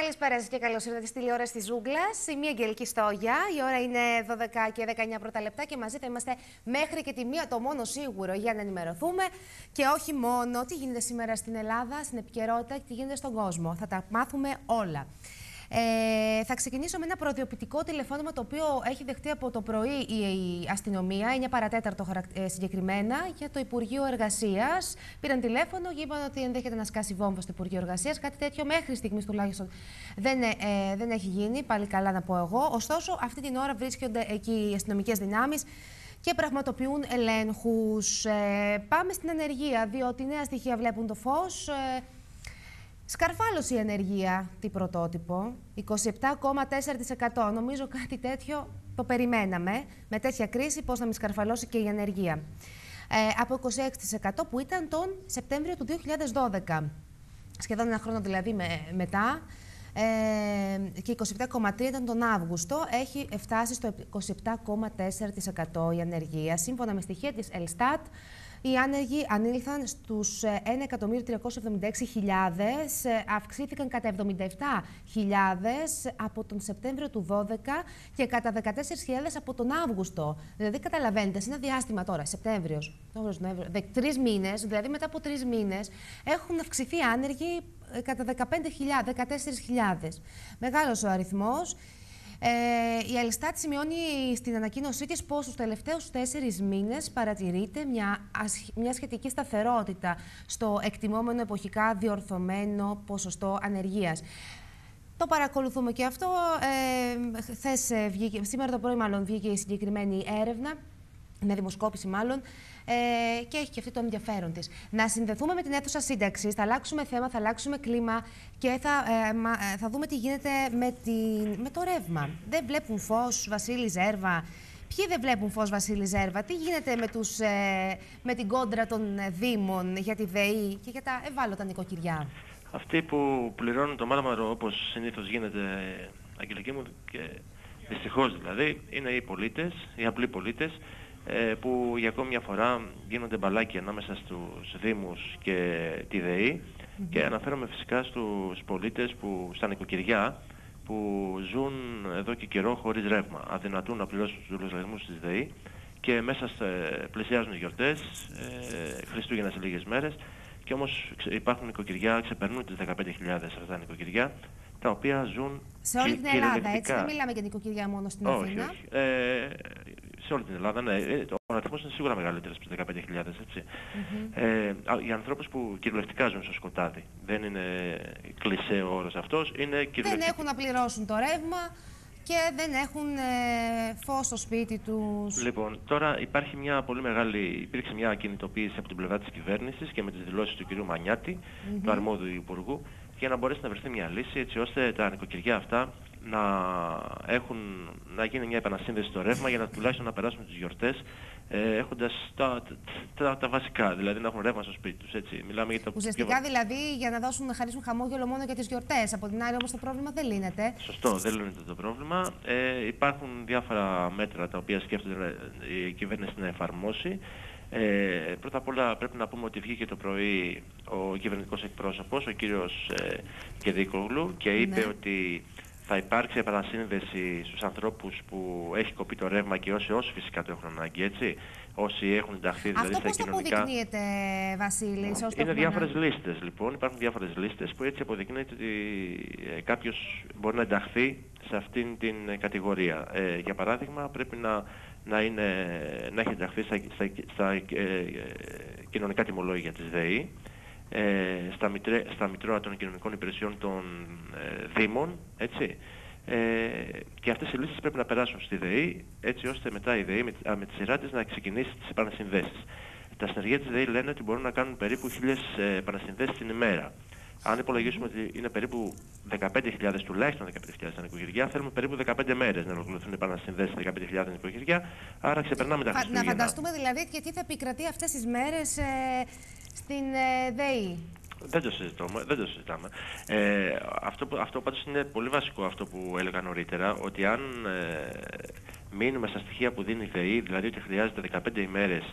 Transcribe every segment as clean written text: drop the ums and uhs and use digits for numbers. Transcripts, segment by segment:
Καλησπέρα σας και καλώς ήρθατε στη τηλεόραση της Ζούγκλας. Είμαι η Αγγελική Στόγια. Η ώρα είναι 12 και 19 πρώτα λεπτά και μαζί θα είμαστε μέχρι και τη μία, το μόνο σίγουρο, για να ενημερωθούμε. Και όχι μόνο τι γίνεται σήμερα στην Ελλάδα, στην επικαιρότητα και τι γίνεται στον κόσμο. Θα τα μάθουμε όλα. Θα ξεκινήσω με ένα προειδοποιητικό τηλεφώνημα το οποίο έχει δεχτεί από το πρωί η αστυνομία, 9 παρατέταρτο συγκεκριμένα, για το Υπουργείο Εργασίας. Πήραν τηλέφωνο και είπαν ότι ενδέχεται να σκάσει βόμβα στο Υπουργείο Εργασίας. Κάτι τέτοιο μέχρι στιγμής τουλάχιστον δεν έχει γίνει, πάλι καλά να πω εγώ. Ωστόσο, αυτή την ώρα βρίσκονται εκεί οι αστυνομικές δυνάμεις και πραγματοποιούν ελέγχους. Πάμε στην ανεργία, διότι νέα στοιχεία βλέπουν το φως. Σκαρφάλωσε η ανεργία, τι πρωτότυπο, 27,4%. Νομίζω κάτι τέτοιο το περιμέναμε. Με τέτοια κρίση πώς να μην σκαρφαλώσει και η ανεργία. Από 26% που ήταν τον Σεπτέμβριο του 2012. Σχεδόν ένα χρόνο δηλαδή μετά. Και 27,3% ήταν τον Αύγουστο. Έχει φτάσει στο 27,4% η ανεργία. Σύμφωνα με στοιχεία της Ελστάτ, οι άνεργοι ανήλθαν στους 1.376.000, αυξήθηκαν κατά 77.000 από τον Σεπτέμβριο του 2012 και κατά 14.000 από τον Αύγουστο. Δηλαδή καταλαβαίνετε, σε ένα διάστημα τώρα, Σεπτέμβριος, 3 μήνες, δηλαδή μετά από 3 μήνες, έχουν αυξηθεί άνεργοι κατά 14.000. Μεγάλος ο αριθμός. Η Ελστάτ σημειώνει στην ανακοίνωσή της πως στους τελευταίους 4 μήνες παρατηρείται μια σχετική σταθερότητα στο εκτιμόμενο εποχικά διορθωμένο ποσοστό ανεργίας. Το παρακολουθούμε και αυτό. Σήμερα το πρωί μάλλον βγήκε η συγκεκριμένη έρευνα, μια δημοσκόπηση μάλλον, και έχει και αυτή το ενδιαφέρον της. Να συνδεθούμε με την αίθουσα σύνταξης, θα αλλάξουμε θέμα, θα αλλάξουμε κλίμα και θα δούμε τι γίνεται με το ρεύμα. Δεν βλέπουν φως, Βασίλη Ζέρβα. Ποιοι δεν βλέπουν φως, Βασίλη Ζέρβα? Τι γίνεται με την κόντρα των Δήμων για τη ΔΕΗ και για τα ευάλωτα νοικοκυριά? Αυτοί που πληρώνουν το μάταμα όπως συνήθως γίνεται, Αγγελική μου, και δυστυχώς δηλαδή, είναι οι πολίτες, οι απλοί πολίτες, που για ακόμη μια φορά γίνονται μπαλάκια ανάμεσα στους Δήμους και τη ΔΕΗ, και αναφέρομαι φυσικά στους πολίτες στα νοικοκυριά που ζουν εδώ και καιρό χωρίς ρεύμα, αδυνατούν να πληρώσουν τους λογαριασμούς της ΔΕΗ και μέσα πλησιάζουν οι γιορτές, Χριστούγεννα σε λίγες μέρες, και όμως υπάρχουν νοικοκυριά, ξεπερνούν τις 15.000 αυτά τα νοικοκυριά, τα οποία ζουν σε όλη την Ελλάδα, έτσι, δεν μιλάμε για νοικοκυριά μόνο στην Αθήνα. Όχι. Σε όλη την Ελλάδα, ναι. Ο αριθμός είναι σίγουρα μεγαλύτερος από τις 15.000, έτσι. Για ανθρώπους που κυριολεκτικά ζουν στο σκοτάδι. Δεν είναι κλισέ ο όρος αυτός, είναι κυριολεκτικά. Δεν έχουν να πληρώσουν το ρεύμα και δεν έχουν φως στο σπίτι τους. Λοιπόν, τώρα υπήρξε μια κινητοποίηση από την πλευρά της κυβέρνησης και με τις δηλώσεις του κ. Μανιάτη, του αρμόδιου υπουργού, για να μπορέσει να βρεθεί μια λύση έτσι ώστε τα νοικοκυριά αυτά να γίνει μια επανασύνδεση στο ρεύμα, για να τουλάχιστον να περάσουν τις γιορτές έχοντας τα βασικά, δηλαδή να έχουν ρεύμα στο σπίτι τους. Έτσι. Μιλάμε για ουσιαστικά δηλαδή για να χαρίσουν χαμόγελο μόνο για τις γιορτές. Από την άλλη όμως το πρόβλημα δεν λύνεται. Σωστό, δεν λύνεται το πρόβλημα. Υπάρχουν διάφορα μέτρα τα οποία σκέφτεται η κυβέρνηση να εφαρμόσει. Πρώτα απ' όλα πρέπει να πούμε ότι βγήκε το πρωί ο κυβερνητικός εκπρόσωπος, ο κύριος Κεδίκογλου, και είπε ότι θα υπάρξει επανασύνδεση στους ανθρώπους που έχει κοπεί το ρεύμα και όσοι φυσικά το έχουν ανάγκη, έτσι. Όσοι έχουν ενταχθεί δηλαδή στα κοινωνικά. Αυτό πώς το αποδεικνύεται, Βασίλη? Είναι διάφορες λίστες, λοιπόν. Υπάρχουν διάφορες λίστες που έτσι αποδεικνύεται ότι κάποιος μπορεί να ενταχθεί σε αυτήν την κατηγορία. Για παράδειγμα, πρέπει να έχει ενταχθεί στα κοινωνικά τιμολόγια της ΔΕΗ, στα μητρώα των κοινωνικών υπηρεσιών των Δήμων, έτσι. Και αυτές οι λίστες πρέπει να περάσουν στη ΔΕΗ, έτσι ώστε μετά η ΔΕΗ με τη σειρά της να ξεκινήσει τις επανασυνδέσεις. Τα συνεργεία της ΔΕΗ λένε ότι μπορούν να κάνουν περίπου 1.000 επανασυνδέσεις την ημέρα. Αν υπολογίσουμε ότι είναι περίπου 15.000, τουλάχιστον 15.000 νοικοκυριά, θέλουμε περίπου 15 μέρες να ολοκληρωθούν οι επανασυνδέσεις 15.000 νοικοκυριά, άρα ξεπερνάμε τα Χριστούγεννα. Να φανταστούμε δηλαδή και τι θα επικρατεί αυτές τις μέρες στην ΔΕΗ. Δεν το συζητάμε. Αυτό πάντως είναι πολύ βασικό, αυτό που έλεγα νωρίτερα, ότι αν μείνουμε στα στοιχεία που δίνει η ΔΕΗ, δηλαδή ότι χρειάζεται 15 ημέρες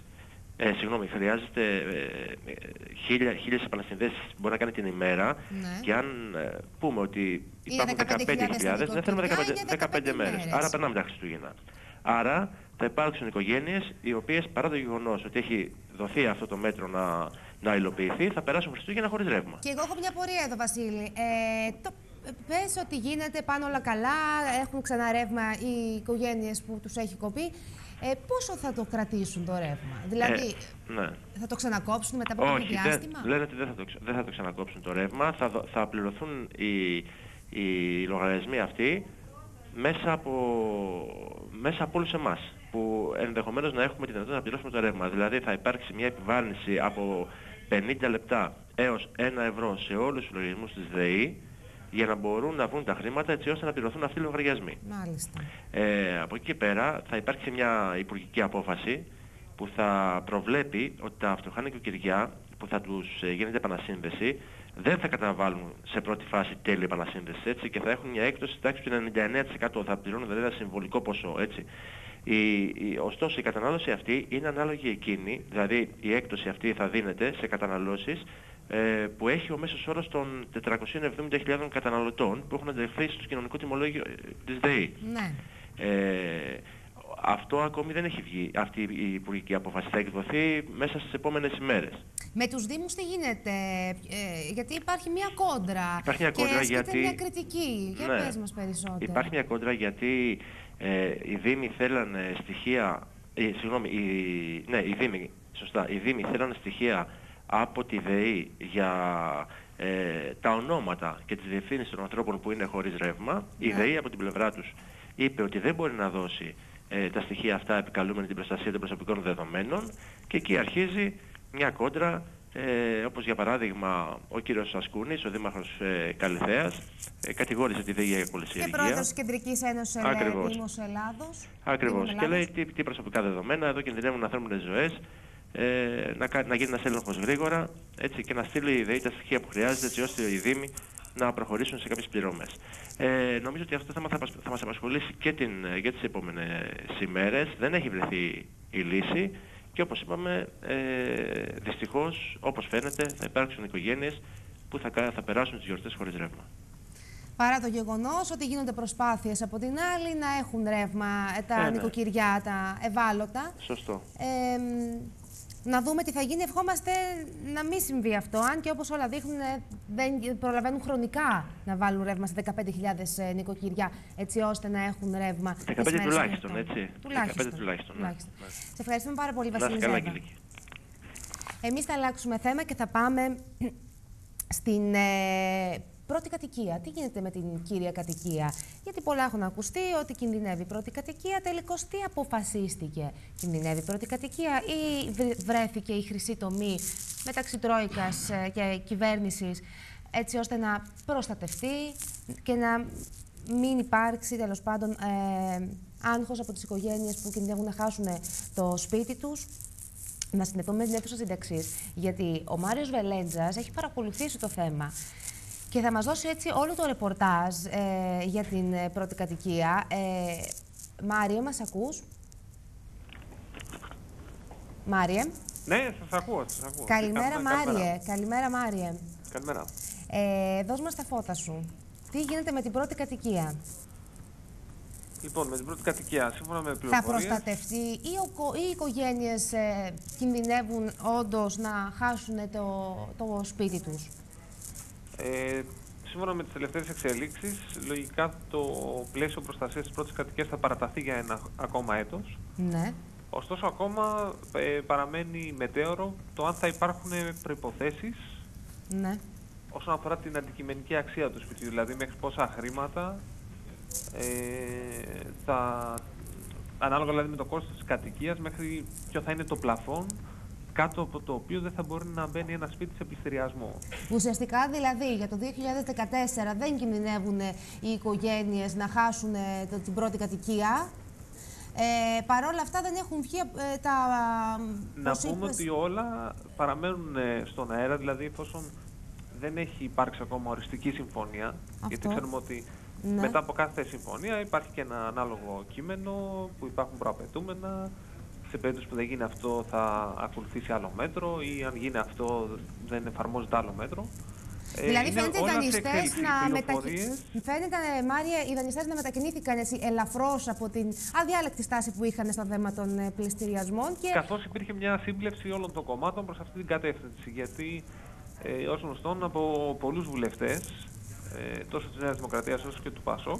Συγγνώμη, χρειάζεται 1000 επανασυνδέσεις μπορεί να κάνει την ημέρα και αν πούμε ότι υπάρχουν 15.000, δεν θέλουμε 15 μέρες. Άρα περνάμε τα Χριστούγεννα. Άρα θα υπάρξουν οικογένειες οι οποίες παρά το γεγονός ότι έχει δοθεί αυτό το μέτρο να υλοποιηθεί, θα περάσουν Χριστούγεννα χωρίς ρεύμα. Και εγώ έχω μια πορεία εδώ, Βασίλη. Πες ότι γίνεται, πάνε όλα καλά, έχουν ξανά ρεύμα οι οικογένειες που τους έχει κοπεί. Πόσο θα το κρατήσουν το ρεύμα, δηλαδή ναι. Θα το ξανακόψουν μετά από κάποιο διάστημα? Λένε ότι δεν θα το ξανακόψουν το ρεύμα, θα πληρωθούν οι λογαριασμοί αυτοί μέσα από όλους εμάς, που ενδεχομένως να έχουμε τη δυνατότητα να πληρώσουμε το ρεύμα. Δηλαδή θα υπάρξει μια επιβάρυνση από 50 λεπτά έως 1 ευρώ σε όλους τους λογαριασμούς της ΔΕΗ, για να μπορούν να βρουν τα χρήματα έτσι ώστε να πληρωθούν αυτοί οι λογαριασμοί. Μάλιστα. Από εκεί και πέρα θα υπάρξει μια υπουργική απόφαση που θα προβλέπει ότι τα φτωχά νοικοκυριά που θα τους γίνεται επανασύνδεση δεν θα καταβάλουν σε πρώτη φάση τέλη επανασύνδεση, έτσι, και θα έχουν μια έκπτωση στη τάξη του 99%, θα πληρώνουν δηλαδή ένα συμβολικό ποσό, έτσι. Ωστόσο η κατανάλωση αυτή είναι ανάλογη εκείνη, δηλαδή η έκπτωση αυτή θα δίνεται σε καταναλώσεις που έχει ο μέσος όρος των 470.000 καταναλωτών που έχουν ενταχθεί στο κοινωνικό τιμολόγιο της ΔΕΗ. Ναι. Αυτό ακόμη δεν έχει βγει, αυτή η υπουργική απόφαση. Θα εκδοθεί μέσα στις επόμενες ημέρες. Με τους Δήμους τι γίνεται, γιατί υπάρχει μια κόντρα. Υπάρχει μια κόντρα γιατί μια κριτική. Για πες μας περισσότερο. Υπάρχει μια κόντρα γιατί οι Δήμοι θέλανε στοιχεία, οι Δήμοι, σωστά, οι Δήμοι θέλανε στοιχεία από τη ΔΕΗ για τα ονόματα και τις διευθύνσεις των ανθρώπων που είναι χωρίς ρεύμα. Η ΔΕΗ από την πλευρά τους είπε ότι δεν μπορεί να δώσει τα στοιχεία αυτά επικαλούμενη την προστασία των προσωπικών δεδομένων, και εκεί αρχίζει μια κόντρα, όπως για παράδειγμα ο κύριος Ασκούνης, ο δήμαρχος Καλιθέας, κατηγόρησε τη ΔΕΗ για κολυσιεργία. Και πρόεδρος της Κεντρικής Ένωσης Δήμους Ελλάδος. Ακριβώς. Και λέει τι προσωπικά δεδομένα, εδώ κινδυνεύουν ανθρώπινες ζωές, να γίνει ένας έλεγχος γρήγορα, έτσι, και να στείλει η ΔΕΗ τα στοιχεία που χρειάζεται, έτσι ώστε οι Δήμοι να προχωρήσουν σε κάποιες πληρωμές. Νομίζω ότι αυτό το θέμα θα μας απασχολήσει και τις επόμενες ημέρες. Δεν έχει βρεθεί η λύση και όπως είπαμε, δυστυχώς, όπως φαίνεται, θα υπάρξουν οικογένειες που θα περάσουν τις γιορτές χωρίς ρεύμα. Παρά το γεγονός ότι γίνονται προσπάθειες από την άλλη να έχουν ρεύμα τα νοικοκυριά, τα ευάλωτα. Σωστό. Να δούμε τι θα γίνει. Ευχόμαστε να μην συμβεί αυτό. Αν και όπως όλα δείχνουν, δεν προλαβαίνουν χρονικά να βάλουν ρεύμα σε 15.000 νοικοκυριά, έτσι ώστε να έχουν ρεύμα. 15 τουλάχιστον, έτσι. Τουλάχιστον. 15 τουλάχιστον. Ναι. Σε ευχαριστούμε πάρα πολύ, Βασίλη. Εμείς θα αλλάξουμε θέμα και θα πάμε στην πρώτη κατοικία. Τι γίνεται με την κύρια κατοικία? Γιατί πολλά έχουν ακουστεί ότι κινδυνεύει η πρώτη κατοικία. Τελικώς τι αποφασίστηκε? Κινδυνεύει η πρώτη κατοικία ή βρέθηκε η χρυσή τομή μεταξύ Τρόικας και κυβέρνησης, έτσι ώστε να προστατευτεί και να μην υπάρξει τέλος πάντων άγχος από τις οικογένειες που κινδυνεύουν να χάσουν το σπίτι τους? Να συνδεθούμε με την αίθουσα σύνταξης, γιατί ο Μάριος Βελέντζας έχει παρακολουθήσει το θέμα και θα μας δώσει έτσι όλο το ρεπορτάζ για την πρώτη κατοικία. Μάριε, μας ακούς? Μάριε. Ναι, σας ακούω. Καλημέρα, Μάριε. Καλημέρα, Μάριε. Καλημέρα. Δώσ' μας τα φώτα σου. Τι γίνεται με την πρώτη κατοικία? Λοιπόν, με την πρώτη κατοικία, σύμφωνα με πληροφορίες... Θα προστατευτεί ή οι οικογένειες κινδυνεύουν όντως να χάσουν το σπίτι τους? Σύμφωνα με τις τελευταίες εξελίξεις, λογικά το πλαίσιο προστασίας της πρώτης κατοικίας θα παραταθεί για ένα ακόμα έτος. Ναι. Ωστόσο, ακόμα παραμένει μετέωρο το αν θα υπάρχουν προϋποθέσεις, ναι, όσον αφορά την αντικειμενική αξία του σπιτιού, δηλαδή μέχρι πόσα χρήματα ανάλογα δηλαδή με το κόστος της κατοικίας, μέχρι ποιο θα είναι το πλαφόν κάτω από το οποίο δεν θα μπορεί να μπαίνει ένα σπίτι σε πληστηριασμό. Ουσιαστικά δηλαδή για το 2014 δεν κινδυνεύουν οι οικογένειες να χάσουν την πρώτη κατοικία. Παρ' όλα αυτά δεν έχουν βγει τα... Να πούμε ότι όλα παραμένουν στον αέρα, δηλαδή εφόσον δεν έχει υπάρξει ακόμα οριστική συμφωνία, γιατί ξέρουμε ότι μετά από κάθε συμφωνία υπάρχει και ένα ανάλογο κείμενο που υπάρχουν προαπαιτούμενα σε περίπτωση που δεν γίνει αυτό θα ακολουθήσει άλλο μέτρο ή αν γίνει αυτό δεν εφαρμόζεται άλλο μέτρο. Δηλαδή φαίνεται οι δανειστές φαίνεται, Μάρια, οι δανειστές να μετακινήθηκαν ελαφρώς από την αδιάλεκτη στάση που είχαν στο θέμα των πληστηριασμών. Καθώς υπήρχε μια σύμπλευση όλων των κομμάτων προς αυτή την κατεύθυνση. Γιατί ως γνωστόν από πολλούς βουλευτές, τόσο της Νέας Δημοκρατίας όσο και του ΠΑΣΟΚ,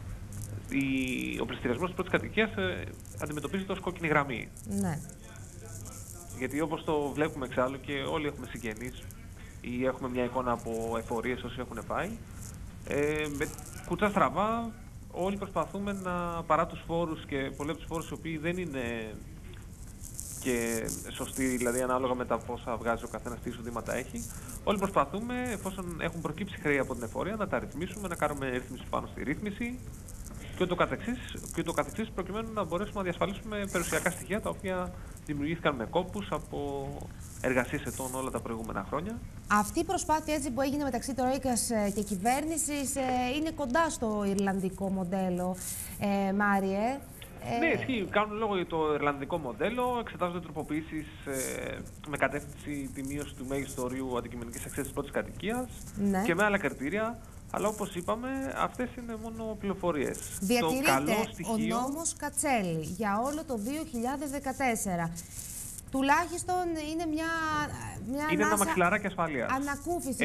ο πληστηριασμός της πρώτης κατοικίας αντιμετωπίζεται ως κόκκινη γραμμή. Ναι. Γιατί όπως το βλέπουμε εξάλλου και όλοι έχουμε συγγενείς ή έχουμε μια εικόνα από εφορίες όσοι έχουν πάει, με κουτσά στραβά όλοι προσπαθούμε να, παρά τους φόρους και πολλοί από τους φόρους οι οποίοι δεν είναι και σωστοί, δηλαδή ανάλογα με τα πόσα βγάζει ο καθένας, τι εισοδήματα έχει, όλοι προσπαθούμε, εφόσον έχουν προκύψει χρέη από την εφορία, να τα ρυθμίσουμε, να κάνουμε ρύθμιση πάνω στη ρύθμιση και ούτω καθεξής, προκειμένου να μπορέσουμε να διασφαλίσουμε περιουσιακά στοιχεία τα οποία δημιουργήθηκαν με κόπους από εργασίες ετών όλα τα προηγούμενα χρόνια. Αυτή η προσπάθεια έτσι που έγινε μεταξύ Τρόικας και κυβέρνησης είναι κοντά στο ιρλανδικό μοντέλο, Μάριε. Ναι, ισχύει. Κάνουν λόγο για το ιρλανδικό μοντέλο, εξετάζονται τροποποιήσεις με κατεύθυνση τη μείωση του μέγιστου ορίου αντικειμενικής αξίας της πρώτης κατοικίας και με άλλα κριτήρια. Αλλά όπως είπαμε, αυτές είναι μόνο πληροφορίες. Διατηρείται ο νόμος Κατσέλη για όλο το 2014. Τουλάχιστον είναι είναι ένα μαξιλαράκι ασφαλείας. Ανακούφιση.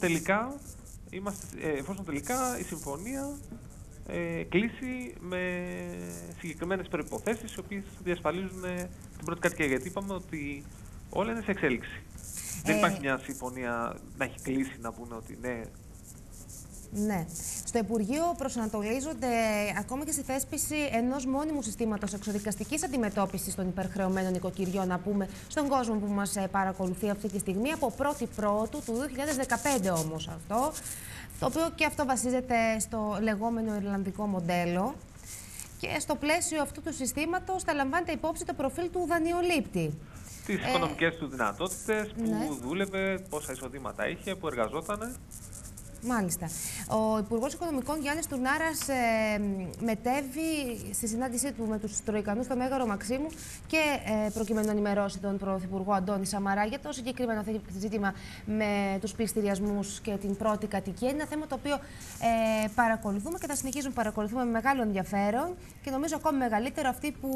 Εφόσον τελικά η συμφωνία κλείσει με συγκεκριμένες προϋποθέσεις οι οποίες διασφαλίζουν την πρώτη κατοικία. Γιατί είπαμε ότι όλα είναι σε εξέλιξη. Δεν υπάρχει μια συμφωνία να έχει κλείσει, να πούνε ότι ναι. Ναι. Στο Υπουργείο προσανατολίζονται ακόμα και στη θέσπιση ενός μόνιμου συστήματος εξοδικαστικής αντιμετώπισης των υπερχρεωμένων νοικοκυριών, να πούμε στον κόσμο που μας παρακολουθεί αυτή τη στιγμή, από 1η Πρώτου του 2015 όμως αυτό, το οποίο και αυτό βασίζεται στο λεγόμενο ιρλανδικό μοντέλο. Και στο πλαίσιο αυτού του συστήματος θα λαμβάνεται υπόψη το προφίλ του δανειολήπτη. Τις οικονομικές του δυνατότητες, που δούλευε, πόσα εισοδήματα είχε, που εργαζότανε. Μάλιστα. Ο Υπουργός Οικονομικών Γιάννης Τουρνάρας μετέβη στη συνάντησή του με τους Τροικανούς στο Μέγαρο Μαξίμου και προκειμένου να ενημερώσει τον Πρωθυπουργό Αντώνη Σαμαρά για το συγκεκριμένο ζήτημα με τους πληστηριασμούς και την πρώτη κατοικία. Είναι ένα θέμα το οποίο παρακολουθούμε και θα συνεχίζουμε να παρακολουθούμε με μεγάλο ενδιαφέρον και νομίζω ακόμη μεγαλύτερο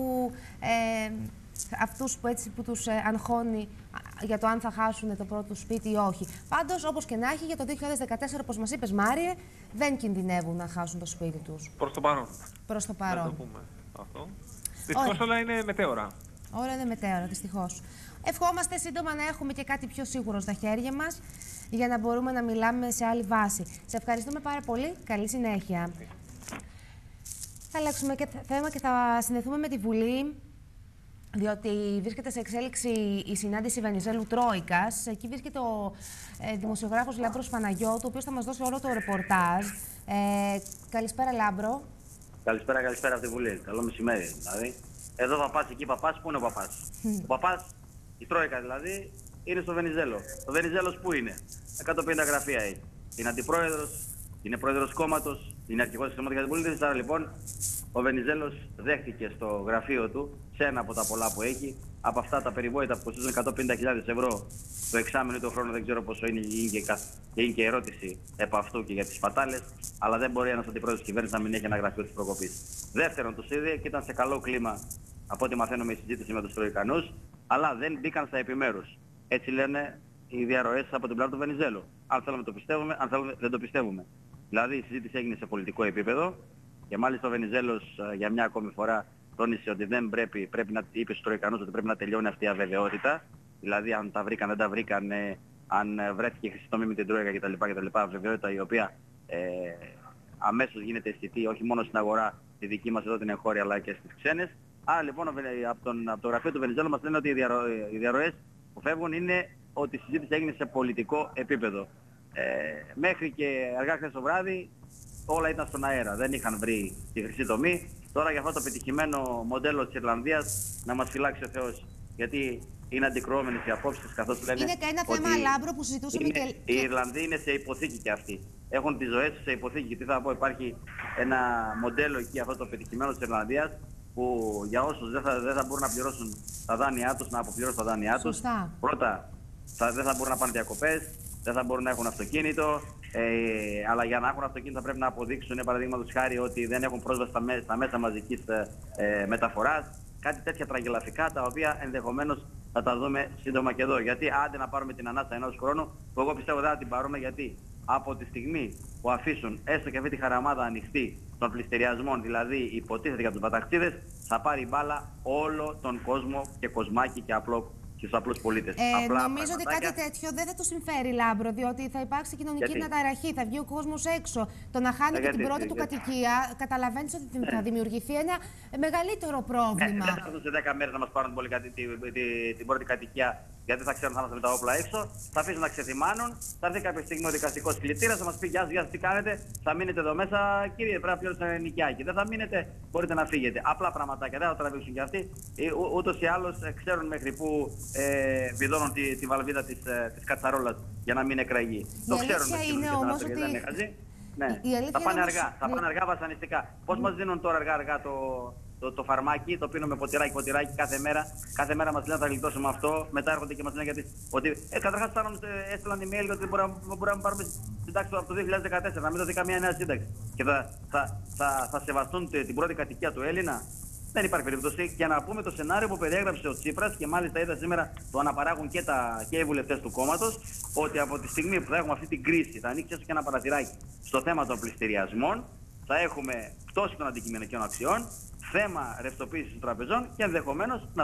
αυτούς που τους αγχώνει για το αν θα χάσουν το πρώτο σπίτι ή όχι. Πάντως, όπως και να έχει, για το 2014, όπως μας είπες, Μάριε, δεν κινδυνεύουν να χάσουν το σπίτι τους. Προς το παρόν. Προς το παρόν. Να το πούμε αυτό. Δυστυχώς όλα είναι μετέωρα. Όλα είναι μετέωρα, δυστυχώς. Ευχόμαστε σύντομα να έχουμε και κάτι πιο σίγουρο στα χέρια μας για να μπορούμε να μιλάμε σε άλλη βάση. Σε ευχαριστούμε πάρα πολύ. Καλή συνέχεια. Θα αλλάξουμε και θέμα και θα συνδεθούμε με τη Βουλή, διότι βρίσκεται σε εξέλιξη η συνάντηση Βενιζέλου Τρόικας. Εκεί βρίσκεται ο δημοσιογράφος Λάμπρος Παναγιώτου, ο οποίος θα μας δώσει όλο το ρεπορτάζ. Καλησπέρα, Λάμπρο. Καλησπέρα από τη Βουλή. Καλό μεσημέρι. Δηλαδή, εδώ παπάς, εκεί παπάς. Πού είναι ο παπάς? Ο παπάς, η Τρόικα δηλαδή, είναι στο Βενιζέλο. Ο Βενιζέλος πού είναι? 150 γραφεία έχει. Είναι αντιπρόεδρος, είναι πρόεδρος κόμματος, είναι αρχηγός της Δημοκρατίας Πολίτης. Άρα λοιπόν, ο Βενιζέλος δέχτηκε στο γραφείο του, σε ένα από τα πολλά που έχει, από αυτά τα περιβόητα που κοστίζουν 150.000 ευρώ το εξάμηνο ή το χρόνο, δεν ξέρω πόσο είναι, και είναι και ερώτηση επ' αυτού και για τις πατάλες, αλλά δεν μπορεί ένας αντιπρόεδρος της κυβέρνησης να μην έχει ένα γραφείο της προκοπής. Δεύτερον, τους είδε και ήταν σε καλό κλίμα, από ό,τι μαθαίνουμε, η συζήτηση με τους Τροικανούς, αλλά δεν μπήκαν στα επιμέρους. Έτσι λένε οι διαρροές από την πλευρά του Βενιζέλου. Αν θέλουμε το πιστεύουμε, αν θέλουμε δεν το πιστεύουμε. Δηλαδή η συζήτηση έγινε σε πολιτικό επίπεδο και μάλιστα ο Βενιζέλος για μια ακόμη φορά τόνισε ότι δεν πρέπει να, είπε στους Τροικανούς ότι πρέπει να τελειώνει αυτή η αβεβαιότητα. Δηλαδή αν τα βρήκαν, δεν τα βρήκαν, αν βρέθηκε χρυσή τομή με την Τρόικα κτλ. Αβεβαιότητα η οποία αμέσως γίνεται αισθητή όχι μόνο στην αγορά τη δική μας εδώ την εγχώρια αλλά και στις ξένες. Άρα λοιπόν από το γραφείο του Βενιζέλου μας λένε ότι οι διαρροές που φεύγουν είναι ότι η συζήτηση έγινε σε πολιτικό επίπεδο. Μέχρι και αργά χθες το βράδυ όλα ήταν στον αέρα, δεν είχαν βρει τη χρυσή τομή. Τώρα για αυτό το πετυχημένο μοντέλο της Ιρλανδίας να μας φυλάξει ο Θεός, γιατί είναι αντικρουόμενες οι απόψεις, καθώς λένε. Είναι ένα θέμα, Λάμπρο, που συζητούσαμε και... Οι Ιρλανδοί είναι σε υποθήκη και αυτοί. Έχουν τις ζωές τους σε υποθήκη. Και τι θα πω, υπάρχει ένα μοντέλο εκεί, αυτό το πετυχημένο της Ιρλανδίας, που για όσους δεν θα μπορούν να πληρώσουν τα δάνειά τους, να αποπληρώσουν τα δάνειά τους. Σωστά. Πρώτα, δεν θα μπορούν να πάνε διακοπές, δεν θα μπορούν να έχουν αυτοκίνητο, αλλά για να έχουν αυτοκίνητο θα πρέπει να αποδείξουν, παραδείγματος χάρη, ότι δεν έχουν πρόσβαση στα μέσα μαζικής μεταφοράς. Κάτι τέτοια τραγελαφικά, τα οποία ενδεχομένως θα τα δούμε σύντομα και εδώ. Γιατί άντε να πάρουμε την ανάσα ενός χρόνου, που εγώ πιστεύω δεν θα την πάρουμε, γιατί από τη στιγμή που αφήσουν έστω και αυτή τη χαραμάδα ανοιχτή των πληστηριασμών, δηλαδή υποτίθεται για τους βαταχτίδες, θα πάρει μπάλα όλο τον κόσμο και κοσμάκι και στους απλούς πολίτες. Νομίζω ότι κάτι τέτοιο δεν θα του συμφέρει, Λάμπρο, διότι θα υπάρξει κοινωνική αναταραχή, θα βγει ο κόσμος έξω. Το να χάνει και την πρώτη του κατοικία, καταλαβαίνεις ότι θα δημιουργηθεί ένα μεγαλύτερο πρόβλημα. Δεν θα έρθουν σε 10 μέρες να μας πάρουν την πρώτη κατοικία, γιατί θα ξέρουν θα είμαστε με τα όπλα έξω. Θα αφήσουν να ξεθυμάνουν. Θα έρθει κάποια στιγμή ο δικαστικός κλητήρας, θα μας πει: Γεια σας, τι κάνετε? Θα μείνετε εδώ μέσα, κύριε, πρέπει να πληρώσετε νοικιάκι. Δεν θα μείνετε, μπορείτε να φύγετε. Απλά πραγματάκια, δεν θα τραβήξουν κι αυτοί. Ούτως ή άλλως ξέρουν μέχρι που βιδώνουν τη βαλβίδα της κατσαρόλας για να μην εκραγεί. Το ξέρουν. Είναι όμως ότι... Ναι. Θα πάνε αργά, θα πάνε αργά βασανιστικά. Πώς μας δίνουν τώρα αργά το φαρμάκι, το πίνουμε ποτηράκι κάθε μέρα. Κάθε μέρα μας λένε θα γλιτώσουμε αυτό. Μετά έρχονται και μας λένε ότι καταρχάς έστειλαν email ότι μπορούμε να πάρουμε συντάξει από το 2014, να μην δοθεί καμία νέα σύνταξη. Και θα σεβαστούν την πρώτη κατοικία του Έλληνα. Δεν υπάρχει περίπτωση. Και να πούμε το σενάριο που περιέγραψε ο Τσίπρας, και μάλιστα είδα σήμερα το αναπαράγουν και οι βουλευτές του κόμματος, ότι από τη στιγμή που θα έχουμε αυτή την κρίση, θα ανοίξει έστω και ένα παραθυράκι στο θέμα των πληστηριασμών, θα έχουμε πτώση των αντικειμενικών αξιών, θέμα ρευστοποίησης των τραπεζών και ενδεχομένως να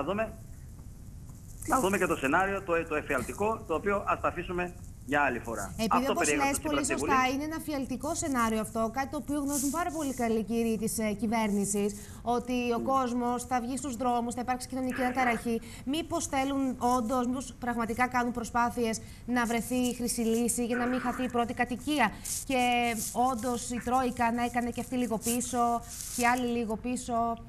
δούμε και το σενάριο, το εφιαλτικό, το οποίο ας τα αφήσουμε για άλλη φορά. Επειδή, όπως λες πολύ σωστά, είναι ένα φιαλτικό σενάριο αυτό, κάτι το οποίο γνωρίζουν πάρα πολύ καλοί κύριοι της κυβέρνησης, ότι ο κόσμος θα βγει στους δρόμους, θα υπάρξει κοινωνική αναταραχή. Μήπως θέλουν όντως, μήπως πραγματικά κάνουν προσπάθειες να βρεθεί η χρυσή λύση για να μην χαθεί η πρώτη κατοικία. Και όντως η Τρόικα να έκανε και αυτή λίγο πίσω και άλλοι λίγο πίσω.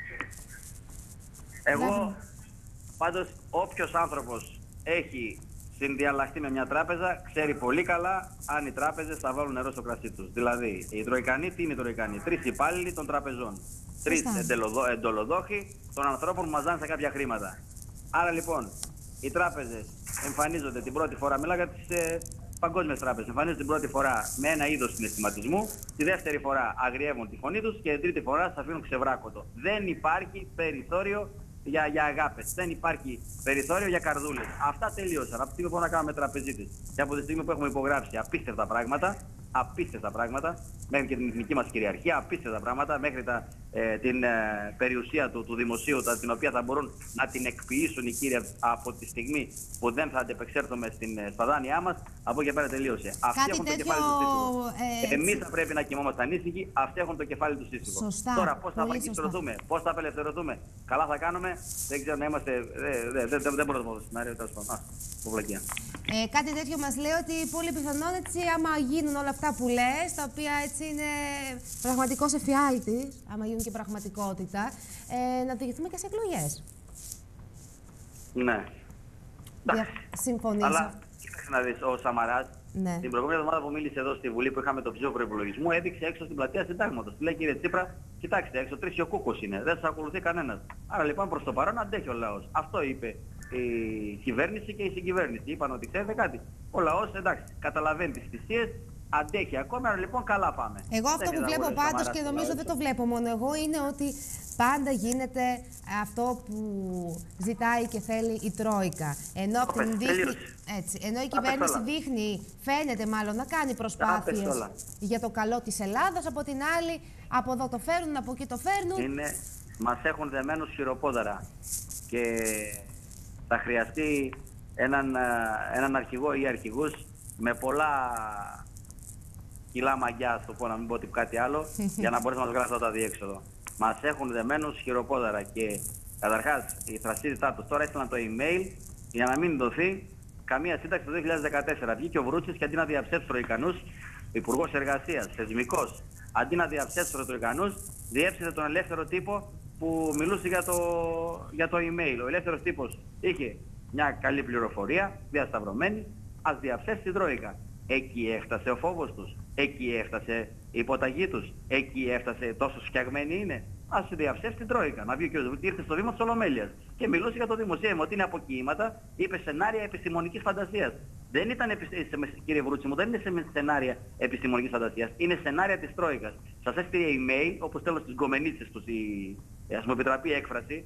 Εγώ, πάντως, όποιος άνθρωπος έχει συνδιαλλαχθεί με μια τράπεζα, ξέρει πολύ καλά αν οι τράπεζες θα βάλουν νερό στο κρασί τους. Δηλαδή, οι Τροικανοί, τι είναι οι Τροικανοί? 3 υπάλληλοι των τραπεζών. 3 εντολοδόχοι των ανθρώπων που μαζάνε σε κάποια χρήματα. Άρα λοιπόν, οι τράπεζες εμφανίζονται την πρώτη φορά, μιλάω για τις παγκόσμιες τράπεζες, εμφανίζονται την πρώτη φορά με ένα είδος συναισθηματισμού, τη δεύτερη φορά αγριεύουν τη φωνή τους και την τρίτη φορά θα αφήνουν ξεβράκωτο. Δεν υπάρχει περιθώριο για αγάπες. Δεν υπάρχει περιθώριο για καρδούλες. Αυτά τελείωσαν. Από τη στιγμή που να κάνουμε τραπεζίτες και από τη στιγμή που έχουμε υπογράψει απίστευτα πράγματα, μέχρι και την εθνική μας κυριαρχία, απίστευτα πράγματα, μέχρι την περιουσία του δημοσίου, την οποία θα μπορούν να την εκποιήσουν οι κύριοι από τη στιγμή που δεν θα αντεπεξέλθουμε στα δάνειά μας, από εκεί πέρα τελείωσε. Αυτοί έχουν το κεφάλι του σύστημα. Εμείς θα πρέπει να κοιμόμαστε ανήσυχοι, αυτοί έχουν το κεφάλι του σύστημα. Τώρα πώς θα απελευθερωθούμε, πώς θα απελευθερωθούμε, καλά θα κάνουμε, δεν ξέρω να είμαστε, δεν μπορώ να το πω στο σενάριο, τέλος πάντων. Κάτι τέτοιο μας λέει ότι πολύ πιθανόν έτσι, άμα γίνουν όλα αυτά που λες, τα οποία έτσι είναι πραγματικός εφιάλτης, άμα γίνουν και πραγματικότητα, να οδηγηθούμε και σε εκλογές. Ναι. Συμφωνείς? Αλλά κοίταξε να δεις, ο Σαμαράς, ναι, την προηγούμενη εβδομάδα που μίλησε εδώ στη Βουλή που είχαμε το ψήφο προϋπολογισμού, έδειξε έξω στην πλατεία Συντάγματος. Του λέει: κύριε Τσίπρα, κοιτάξτε έξω, τρίσιο-κούκος είναι, δεν σας ακολουθεί κανένας. Άρα λοιπόν προς το παρόν αντέχει ο λαός. Αυτό είπε η κυβέρνηση και η συγκυβέρνηση. Είπαν ότι ξέρετε κάτι, ο λαός εντάξει, καταλαβαίνει τις θυσίες, αντέχει ακόμα, άρα λοιπόν καλά πάμε. Εγώ αυτό που βλέπω πάντως, και νομίζω δεν το βλέπω μόνο εγώ, είναι ότι πάντα γίνεται αυτό που ζητάει και θέλει η Τρόικα. Ενώ, ενώ η κυβέρνηση δείχνει, φαίνεται μάλλον, να κάνει προσπάθειες για το καλό της Ελλάδας, από την άλλη από εδώ το φέρνουν, από εκεί το φέρνουν. Μας έχουν δεμένους χειροπόδαρα και θα χρειαστεί έναν αρχηγό ή αρχηγούς με πολλά κιλά μαγιά, στο πω, να μην πω κάτι άλλο, για να μπορέσουμε να μας βγάλουν αυτά τα διέξοδο. Μας έχουν δεμένους χειροπόδαρα και καταρχάς η θρασίτητά τους τώρα έστειλαν το email για να μην δοθεί καμία σύνταξη το 2014. Βγήκε ο Βρούτσης και αντί να διαψεύσει Τροικανούς, Υπουργός Εργασίας, θεσμικός, αντί να διαψεύσει Τροικανούς, διέψευσε τον ελεύθερο τύπο που μιλούσε για το email. Ο ελεύθερος τύπος είχε μια καλή πληροφορία, διασταυρωμένη, ας διαψεύσει την Τρόικα. Εκεί έφτασε ο φόβος τους, εκεί έφτασε η υποταγή τους, εκεί έφτασε, τόσο φτιαγμένοι είναι. ας διαψεύσει την Τρόικα. Να βγει ο κ. Βουλή, ήρθε στο Δήμο της Ολομέλειας και μιλούσε για το δημοσίευμα ότι είναι αποκοίηματα, είπε σενάρια επιστημονικής φαντασίας. Δεν ήταν, κύριε Βρούτσι μου, δεν είναι σε σενάρια επιστημονικής φαντασίας, είναι σενάρια της Τρόικας. Σας έστειλε email, όπως τέλος τις γκομενίτσες τους, ας μου επιτραπεί η έκφραση,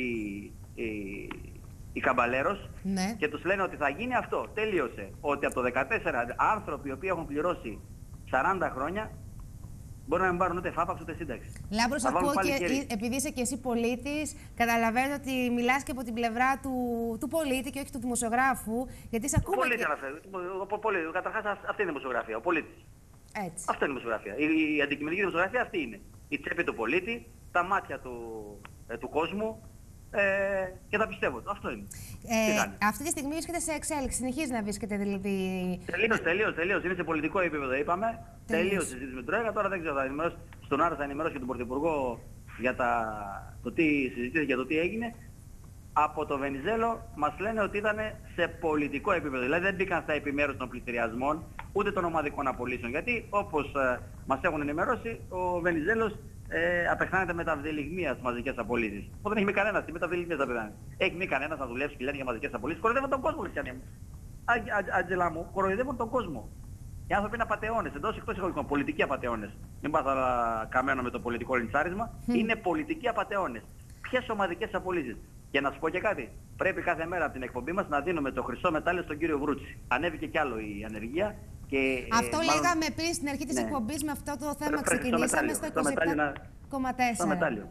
η Καμπαλέρος, ναι, και τους λένε ότι θα γίνει αυτό. Τελείωσε. Ότι από το 14 άνθρωποι οι οποίοι έχουν πληρώσει 40 χρόνια μπορεί να μην πάρουν ούτε φάπαξ ούτε σύνταξη. Λάμπρος, ακούω και επειδή είσαι και εσύ πολίτης, καταλαβαίνω ότι μιλάς και από την πλευρά του πολίτη και όχι του δημοσιογράφου. Γιατί σε ακούμε. Πολίτη αναφέρω. Καταρχάς αυτή είναι η δημοσιογραφία. Ο πολίτης. Έτσι. Αυτή είναι η δημοσιογραφία. Η αντικειμενική δημοσιογραφία αυτή είναι. Η τσέπη του πολίτη, τα μάτια του κόσμου. Και τα πιστεύω. Αυτό είναι. Αυτή τη στιγμή βρίσκεται σε εξέλιξη. Συνεχίζει να βρίσκεται δηλαδή. Τελείως. Είναι σε πολιτικό επίπεδο, είπαμε. Τελείως συζήτηση με την Τρόικα. Τώρα δεν ξέρω, στον Άρα θα ενημερώσει και τον Πρωθυπουργό για το τι συζητήθηκε, για το τι έγινε. Από το Βενιζέλο μας λένε ότι ήταν σε πολιτικό επίπεδο. Δηλαδή δεν μπήκαν στα επιμέρους των πληστηριασμών ούτε των ομαδικών απολύσεων. Γιατί όπως μας έχουν ενημερώσει, ο Βενιζέλος απεχθάνεται με τα βδελιγμία στις μαζικές απολύσεις. Δεν έχει μη κανένας, με τα βδελιγμία θα πεθάνει. Έχει μη κανένας να δουλέψει και λένε για μαζικές απολύσεις. Κοροϊδεύουν τον κόσμο, χριστιανοί μου. Άντζελά μου, κοροϊδεύουν τον κόσμο. Οι άνθρωποι είναι απατεώνες, εντός εκτός εισαγωγικών, πολιτικοί απατεώνες. Μην πάθα καμένο με το πολιτικό λιντσάρισμα. Είναι πολιτικοί απατεώνες. Ποιες ομαδικές απολύσεις? Και να σου πω και κάτι. Πρέπει κάθε μέρα από την εκπομπή μας να δίνουμε το χρυσό μετάλλιο στον κύριο Βρούτσι. Ανέβηκε κι άλλο η ανεργία. Και, αυτό λέγαμε πριν στην αρχή της εκπομπής, με αυτό το θέμα ξεκινήσαμε στο 27,4. μετάλλιο.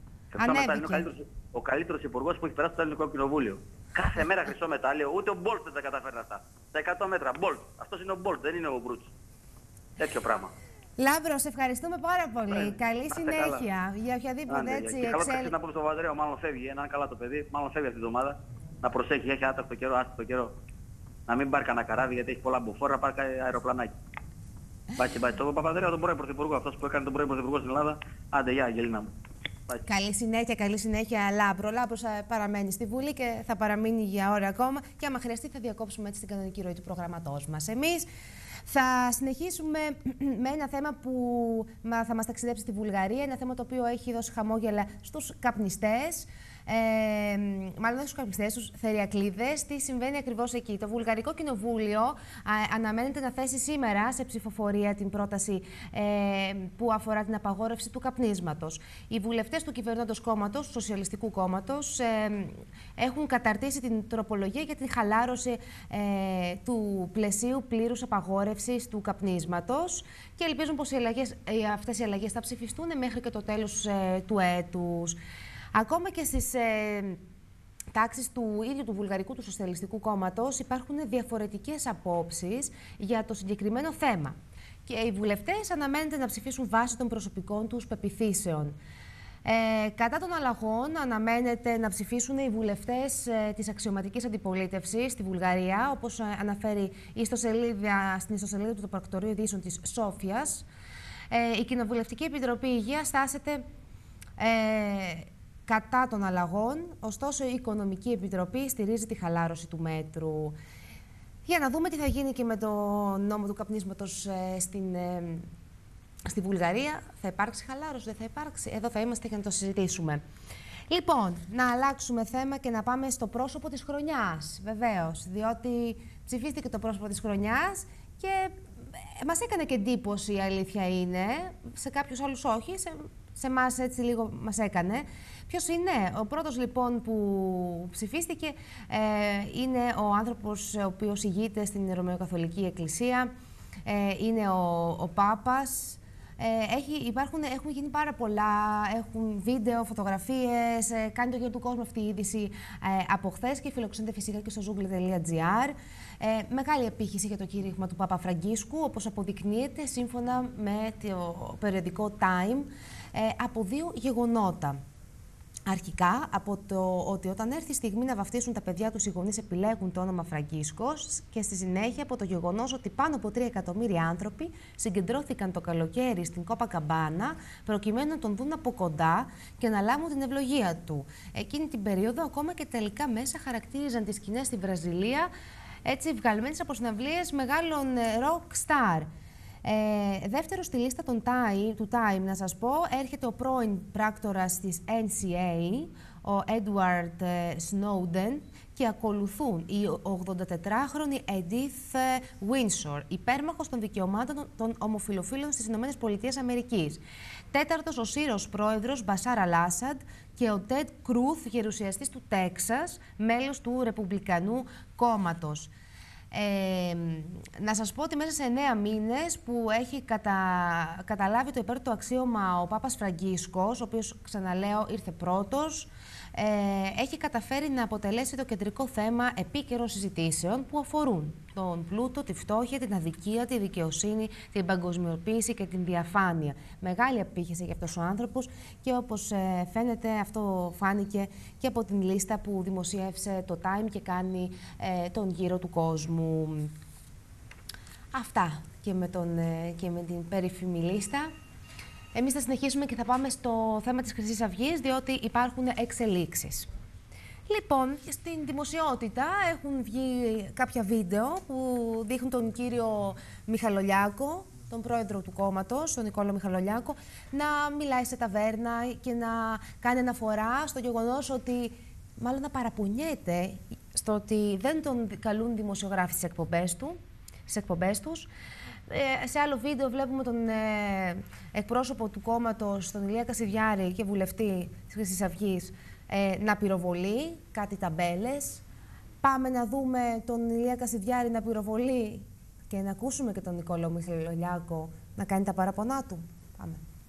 Ο καλύτερος υπουργός που έχει περάσει στο Ελληνικό Κοινοβούλιο. Κάθε μέρα χρυσό μετάλλιο, ούτε ο Μπολτ δεν τα καταφέρει αυτά. Στα 100 μέτρα, Μπολτ. Αυτός είναι ο Μπολτ, δεν είναι ο Βρούτσι. Τέτοιο πράγμα. Λάμπρο, σε ευχαριστούμε πάρα πολύ. Καλή συνέχεια για οποιαδήποτε έτσι εξέλιξη. Καλό να πούμε στον Βαδρέο, μάλλον φεύγει. Ένα καλά το παιδί, μάλλον φεύγει αυτή την εβδομάδα. Να προσέχει, έχει άτακτο καιρό, άστο καιρό. Να μην πάρει κανένα καράβι γιατί έχει πολλά μπουφόρα, να πάρει αεροπλανάκι. Μπάκι. Το Παπαδρέο, τον πρώην Πρωθυπουργό, αυτός που έκανε τον πρώην Πρωθυπουργό στην Ελλάδα. Άντε, γεια, Αγγελίνα μου. Καλή συνέχεια, Λάμπρο. Λάμπρος παραμένει στη Βουλή και θα παραμείνει για ώρα ακόμα. Και άμα χρειαστεί, θα διακόψουμε έτσι την κανονική ροή του προγραμματός μας. Εμείς θα συνεχίσουμε με ένα θέμα που θα μας ταξιδέψει στη Βουλγαρία. Ένα θέμα το οποίο έχει δώσει χαμόγελα στους καπνιστές. Μάλλον όχι στους καπνιστές, στους θεριακλίδες. Τι συμβαίνει ακριβώς εκεί? Το Βουλγαρικό Κοινοβούλιο αναμένεται να θέσει σήμερα σε ψηφοφορία την πρόταση που αφορά την απαγόρευση του καπνίσματος. Οι βουλευτές του κυβερνώντος κόμματος, του Σοσιαλιστικού Κόμματος, έχουν καταρτήσει την τροπολογία για την χαλάρωση του πλαισίου πλήρους απαγόρευσης του καπνίσματος και ελπίζουν πως αυτές οι αλλαγές θα ψηφιστούν μέχρι και το τέλος του έτους. Ακόμα και στις τάξεις του ίδιου του Βουλγαρικού του Σοσιαλιστικού Κόμματος υπάρχουν διαφορετικές απόψεις για το συγκεκριμένο θέμα. Και οι βουλευτές αναμένεται να ψηφίσουν βάσει των προσωπικών τους πεποιθήσεων. Κατά των αλλαγών αναμένεται να ψηφίσουν οι βουλευτές της αξιωματικής αντιπολίτευσης στη Βουλγαρία, όπως αναφέρει στην ιστοσελίδα του Πρακτορείου Ειδήσεων της Σόφιας. Η Κοινοβουλευτική Επιτροπή Υγείας στάσεται κατά των αλλαγών, ωστόσο η Οικονομική Επιτροπή στηρίζει τη χαλάρωση του μέτρου. Για να δούμε τι θα γίνει και με το νόμο του καπνίσματος στη Βουλγαρία. Θα υπάρξει χαλάρωση, δεν θα υπάρξει? Εδώ θα είμαστε για να το συζητήσουμε. Λοιπόν, να αλλάξουμε θέμα και να πάμε στο πρόσωπο της χρονιάς, βεβαίως, διότι ψηφίστηκε το πρόσωπο της χρονιάς και μας έκανε και εντύπωση, η αλήθεια είναι, σε κάποιους άλλους όχι, σε εμάς έτσι λίγο μας έκανε. Ποιος είναι? Ο πρώτος λοιπόν που ψηφίστηκε είναι ο άνθρωπος ο οποίος ηγείται στην Ρωμαιοκαθολική Εκκλησία, είναι ο Πάπας. Έχουν γίνει πάρα πολλά, έχουν βίντεο, φωτογραφίες, κάνει το γύρο του κόσμου αυτή η είδηση από χθες και φιλοξενείται φυσικά και στο zoogle.gr. Μεγάλη επίχυση για το κήρυγμα του Πάπα Φραγκίσκου, όπως αποδεικνύεται σύμφωνα με το περιοδικό Time, από δύο γεγονότα. Αρχικά, από το ότι όταν έρθει η στιγμή να βαφτίσουν τα παιδιά τους, οι γονείς επιλέγουν το όνομα Φραγκίσκος, και στη συνέχεια από το γεγονός ότι πάνω από 3 εκατομμύρια άνθρωποι συγκεντρώθηκαν το καλοκαίρι στην Κόπακαμπάνα προκειμένου να τον δουν από κοντά και να λάβουν την ευλογία του. Εκείνη την περίοδο, ακόμα και τελικά μέσα χαρακτήριζαν τις σκηνές στη Βραζιλία έτσι βγαλμένες από συναυλίες μεγάλων rock star. Δεύτερο στη λίστα του Time, να σας πω, έρχεται ο πρώην πράκτορας της NCA, ο Edward Snowden, και ακολουθούν η 84χρονη Edith Windsor, υπέρμαχος των δικαιωμάτων των ομοφυλοφίλων στις ΗΠΑ. Τέταρτος, ο Σύρος πρόεδρος Μπασάρ Αλ-Άσαντ και ο Τεντ Κρούθ, γερουσιαστής του Τέξας, μέλος του Ρεπουμπλικανού Κόμματος. Να σας πω ότι μέσα σε 9 μήνες που έχει καταλάβει το υπέρ του αξίωμα ο Πάπας Φραγκίσκος, ο οποίος, ξαναλέω, ήρθε πρώτος, έχει καταφέρει να αποτελέσει το κεντρικό θέμα επίκαιρων συζητήσεων που αφορούν τον πλούτο, τη φτώχεια, την αδικία, τη δικαιοσύνη, την παγκοσμιοποίηση και την διαφάνεια. Μεγάλη απήχηση για αυτός ο άνθρωπος και όπως φαίνεται, αυτό φάνηκε και από την λίστα που δημοσίευσε το Time και κάνει τον γύρο του κόσμου. Αυτά και με την περίφημη λίστα. Εμείς θα συνεχίσουμε και θα πάμε στο θέμα της Χρυσής Αυγής, διότι υπάρχουν εξελίξεις. Λοιπόν, στην δημοσιότητα έχουν βγει κάποια βίντεο που δείχνουν τον κύριο Μιχαλολιάκο, τον πρόεδρο του κόμματος, τον Νικόλο Μιχαλολιάκο, να μιλάει σε ταβέρνα και να κάνει αναφορά στο γεγονός ότι, μάλλον να παραπονιέται στο ότι δεν τον καλούν δημοσιογράφοι στις εκπομπές τους. Σε άλλο βίντεο βλέπουμε τον εκπρόσωπο του κόμματος, τον Ηλία Κασιδιάρη και βουλευτή της Χρυσής Αυγής, να πυροβολεί κάτι ταμπέλες. Πάμε να δούμε τον Ηλία Κασιδιάρη να πυροβολεί και να ακούσουμε και τον Νικόλο Μιχαλολιάκο να κάνει τα παραπονά του. Πάμε.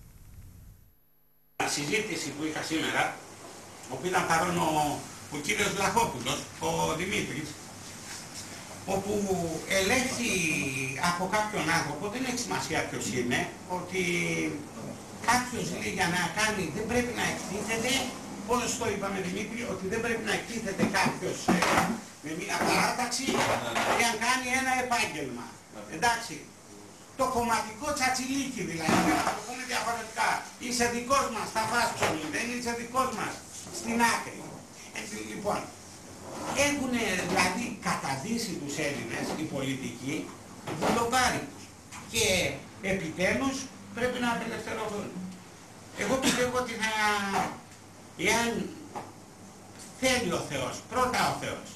Η συζήτηση που είχα σήμερα, όπου ήταν παρόν ο κύριος Βλαχόπουλος, ο Δημήτρης, όπου ελέγχει από κάποιον άνθρωπο, δεν έχει σημασία ποιος είναι, ότι κάποιος λέει για να κάνει, δεν πρέπει να εκτίθεται, πώς το είπαμε Δημήτρη, ότι δεν πρέπει να εκτίθεται κάποιος με μια παράταξη για να κάνει ένα επάγγελμα. Εντάξει, το κομματικό τσατσιλίκι δηλαδή, να το πούμε διαφορετικά, είσαι δικός μας, θα φας ψωμί, δεν είσαι δικός μας, στην άκρη. Λοιπόν, έχουν δηλαδή καταδύσει τους Έλληνες, οι πολιτικοί, δουλοπάρικους και επιτέλους πρέπει να απελευθερωθούν. Εγώ πιστεύω ότι εάν θέλει ο Θεός, πρώτα ο Θεός,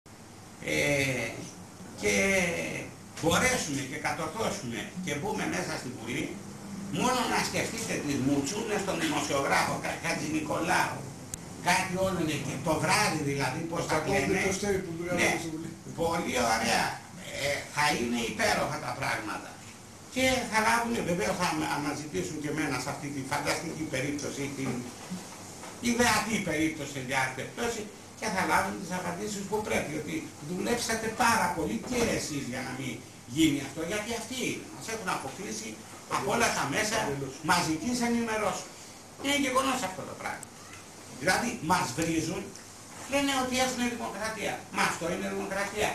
και μπορέσουμε και κατορθώσουμε και μπούμε μέσα στην Βουλή, μόνο να σκεφτείτε τις μουτσούνες των δημοσιογράφων, Χατζηνικολάου, κάτι όλο εκεί, το βράδυ δηλαδή, πώς τα λένε. Ναι, πολύ ωραία. Θα είναι υπέροχα τα πράγματα. Και θα λάβουν, βέβαια θα αναζητήσουν και εμένα σε αυτή τη φανταστική περίπτωση, την ιδεατή περίπτωση σε διάρκεια περιπτώσει, και θα λάβουν τις απαντήσεις που πρέπει. Ότι δουλέψατε πάρα πολύ και εσείς για να μην γίνει αυτό, γιατί αυτοί μας έχουν αποκλείσει από όλα τα μέσα μαζικής ενημερώσεως. Είναι γεγονός αυτό το πράγμα. Δηλαδή μας βρίζουν, λένε ότι έχουν δημοκρατία. Μα αυτό είναι δημοκρατία.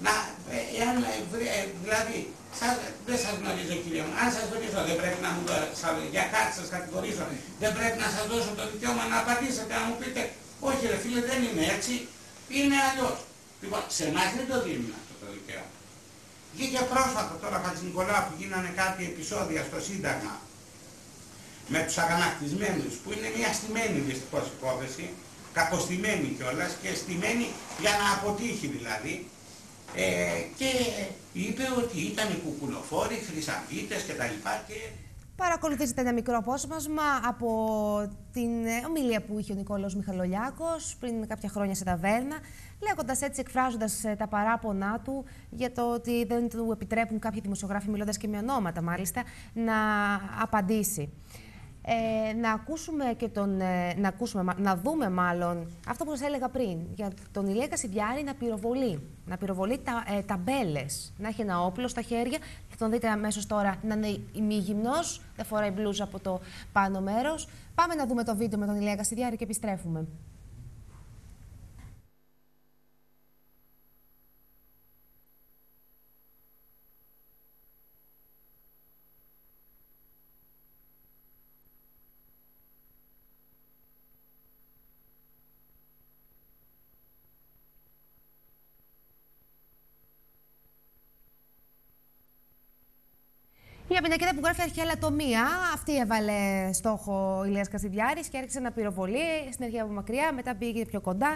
Δηλαδή, δεν σας γνωρίζω κύριε μου, αν σας βρίζω δεν πρέπει να μου για κάτι σας κατηγορήσω, δεν πρέπει να σας δώσω το δικαίωμα να απαντήσετε, να μου πείτε, όχι ρε φίλε δεν είναι έτσι, είναι αλλιώς. Λοιπόν, σε εμάς δεν το δίνουν αυτό το δικαίωμα. Βγήκε πρόσφατα τώρα Χατζηνικολάου που γίνανε κάποια επεισόδια στο Σύνταγμα με τους αγανακτισμένους, που είναι μια στημένη δυστυχώς υπόθεση, κακοστημένη κιόλας και στημένη για να αποτύχει δηλαδή, και είπε ότι ήταν οι κουκουλοφόροι, χρυσαυγίτες κτλ. Παρακολουθήσετε ένα μικρό απόσπασμα από την ομιλία που είχε ο Νικόλος Μιχαλολιάκος πριν κάποια χρόνια σε ταβέρνα, λέγοντας έτσι, εκφράζοντας τα παράπονά του για το ότι δεν του επιτρέπουν κάποιοι δημοσιογράφοι, μιλώντας και με ονόματα μάλιστα, να απαντήσει. Να ακούσουμε και να δούμε μάλλον αυτό που σας έλεγα πριν, για τον Ηλία Κασιδιάρη να πυροβολεί ταμπέλες, να έχει ένα όπλο στα χέρια, θα τον δείτε αμέσως τώρα να είναι ημίγυμνος, δεν φοράει μπλούζα από το πάνω μέρος. Πάμε να δούμε το βίντεο με τον Ηλία Κασιδιάρη και επιστρέφουμε. Μια πινακίδα που γράφει αρχαία λατομεία. Αυτή έβαλε στόχο ο Ηλίας Κασιδιάρης και άρχισε να πυροβολεί στην αρχαία από μακριά, μετά πήγε πιο κοντά.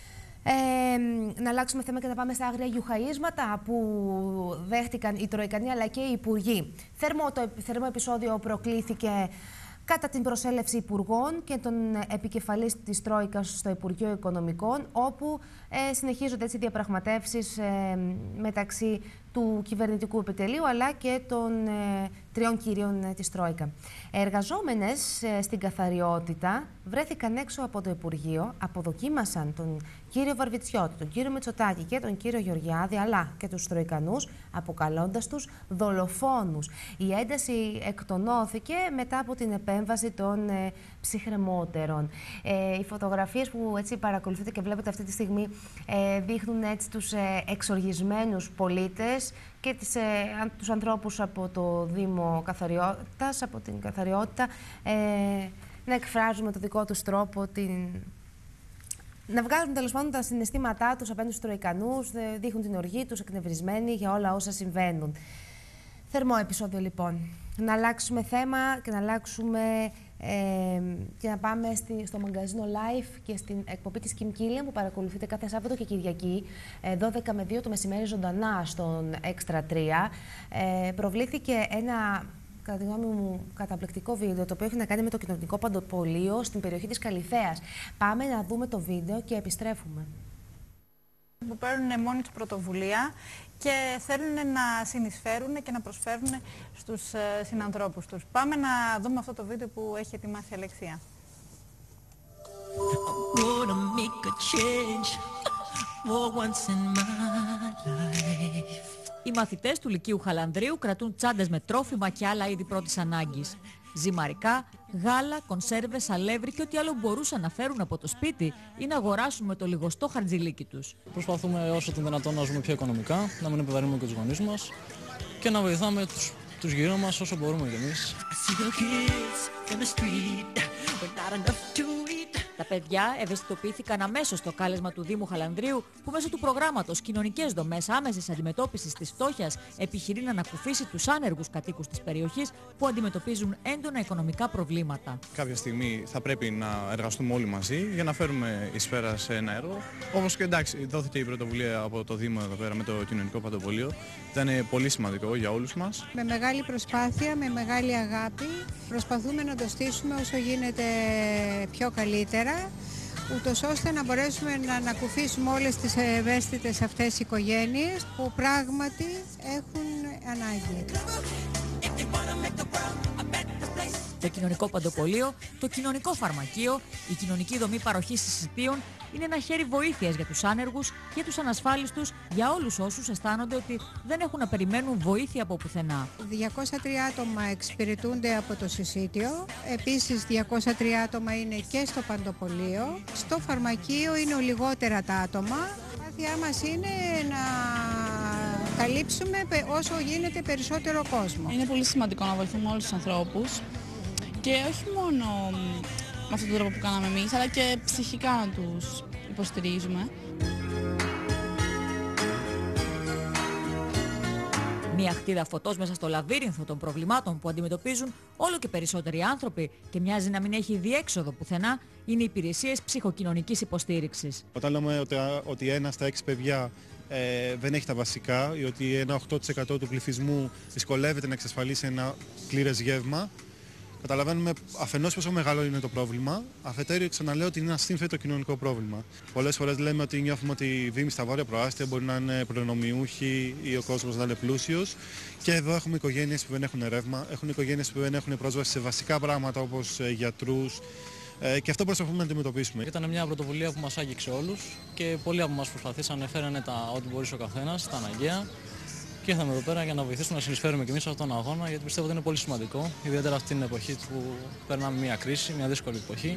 Να αλλάξουμε θέμα και να πάμε στα άγρια γιουχαΐσματα που δέχτηκαν οι Τροικανοί αλλά και οι Υπουργοί. Θερμό επεισόδιο προκλήθηκε κατά την προσέλευση υπουργών και τον επικεφαλής της Τρόικας στο Υπουργείο Οικονομικών, όπου συνεχίζονται έτσι διαπραγματεύσεις μεταξύ του κυβερνητικού επιτελείου αλλά και των τριών κυρίων της Τρόικα. Εργαζόμενες στην καθαριότητα βρέθηκαν έξω από το Υπουργείο, αποδοκίμασαν τον κύριο Βαρβιτσιώτη, τον κύριο Μητσοτάκη και τον κύριο Γεωργιάδη, αλλά και τους Τροικανούς, αποκαλώντας τους δολοφόνους. Η ένταση εκτονώθηκε μετά από την επέμβαση των ψυχρεμότερων. Οι φωτογραφίες που έτσι παρακολουθείτε και βλέπετε αυτή τη στιγμή δείχνουν έτσι τους εξοργισμένους πολίτες και τους ανθρώπους από το Δήμο Καθαριότητας, από την Καθαριότητα, να εκφράζουν με το δικό τους τρόπο να βγάλουν τέλος πάντων τα συναισθήματά τους απέναντι στους Τροικανούς, δείχνουν την οργή τους, εκνευρισμένοι για όλα όσα συμβαίνουν. Θερμό επεισόδιο λοιπόν. Να αλλάξουμε θέμα και να αλλάξουμε και να πάμε στο μαγκαζίνο Live και στην εκπομπή της Kim Killian που παρακολουθείτε κάθε Σάββατο και Κυριακή 12 με 2 το μεσημέρι ζωντανά στον Extra 3. Προβλήθηκε ένα, κατά τη γνώμη μου, καταπληκτικό βίντεο το οποίο έχει να κάνει με το κοινωνικό παντοπολείο στην περιοχή της Καλιθέας. Πάμε να δούμε το βίντεο και επιστρέφουμε. Που παίρνουν μόνοι τους πρωτοβουλία και θέλουν να συνεισφέρουν και να προσφέρουν στους συνανθρώπους τους. Πάμε να δούμε αυτό το βίντεο που έχει ετοιμάσει η Αλεξία. Οι μαθητές του Λυκείου Χαλανδρίου κρατούν τσάντες με τρόφιμα και άλλα είδη πρώτης ανάγκης. Ζυμαρικά, γάλα, κονσέρβες, αλεύρι και ό,τι άλλο μπορούσαν να φέρουν από το σπίτι ή να αγοράσουν με το λιγοστό χαρτζηλίκι τους. Προσπαθούμε όσο το δυνατόν να ζούμε πιο οικονομικά, να μην επιβαρύνουμε και τους γονείς μας και να βοηθάμε τους γύρω μας όσο μπορούμε κι εμείς. Τα παιδιά ευαισθητοποιήθηκαν αμέσως στο κάλεσμα του Δήμου Χαλανδρίου, που μέσω του προγράμματος Κοινωνικές Δομές Άμεσης Αντιμετώπισης της Φτώχειας επιχειρεί να ανακουφίσει τους άνεργους κατοίκους της περιοχής που αντιμετωπίζουν έντονα οικονομικά προβλήματα. Κάποια στιγμή θα πρέπει να εργαστούμε όλοι μαζί για να φέρουμε εις πέρα σε ένα έργο. Όμως και εντάξει, δόθηκε η πρωτοβουλία από το Δήμο εδώ πέρα με το Κοινωνικό Παντοπολείο. Ήταν πολύ σημαντικό για όλους μας. Με μεγάλη προσπάθεια, με μεγάλη αγάπη, προσπαθούμε να το στήσουμε όσο γίνεται πιο καλύτερα, ούτως ώστε να μπορέσουμε να ανακουφίσουμε όλες τις ευαίσθητες αυτές οικογένειες που πράγματι έχουν ανάγκη. Το Κοινωνικό Παντοπολείο, το Κοινωνικό Φαρμακείο, η κοινωνική δομή παροχής εισιτίων είναι ένα χέρι βοήθειας για τους άνεργους, για τους ανασφάλιστους, για όλους όσους αισθάνονται ότι δεν έχουν να περιμένουν βοήθεια από πουθενά. 203 άτομα εξυπηρετούνται από το συσίτιο, επίσης 203 άτομα είναι και στο Παντοπολείο. Στο φαρμακείο είναι λιγότερα τα άτομα. Η προσπάθειά μας είναι να καλύψουμε όσο γίνεται περισσότερο κόσμο. Είναι πολύ σημαντικό να βοηθούμε όλους τους ανθρώπους και όχι μόνο με αυτόν τον τρόπο που κάναμε εμείς, αλλά και ψυχικά να τους υποστηρίζουμε. Μια χτίδα φωτός μέσα στο λαβύρινθο των προβλημάτων που αντιμετωπίζουν όλο και περισσότεροι άνθρωποι και μοιάζει να μην έχει διέξοδο πουθενά είναι οι υπηρεσίες ψυχοκοινωνικής υποστήριξης. Όταν λέμε ότι 1 στα 6 παιδιά δεν έχει τα βασικά ή ότι ένα 8% του πληθυσμού δυσκολεύεται να εξασφαλίσει ένα πλήρες γεύμα, καταλαβαίνουμε αφενός πόσο μεγάλο είναι το πρόβλημα, αφετέρου ξαναλέω ότι είναι ένα σύνθετο κοινωνικό πρόβλημα. Πολλές φορές λέμε ότι νιώθουμε ότι οι Δήμοι στα βόρεια προάστια μπορεί να είναι προνομιούχοι ή ο κόσμος να είναι πλούσιος. Και εδώ έχουμε οικογένειες που δεν έχουν ρεύμα, έχουν οικογένειες που δεν έχουν πρόσβαση σε βασικά πράγματα όπως γιατρούς. Και αυτό προσπαθούμε να αντιμετωπίσουμε. Ήταν μια πρωτοβουλία που μας άγγιξε όλους και πολλοί από εμάς προσπαθήσαν, φέρανε ό,τι μπορούσε ο καθένας, τα αναγκαία. Και ήρθαμε εδώ πέρα για να βοηθήσουμε να συνεισφέρουμε και εμείς σε αυτόν τον αγώνα, γιατί πιστεύω ότι είναι πολύ σημαντικό, ιδιαίτερα αυτή την εποχή που περνάμε μια κρίση, μια δύσκολη εποχή.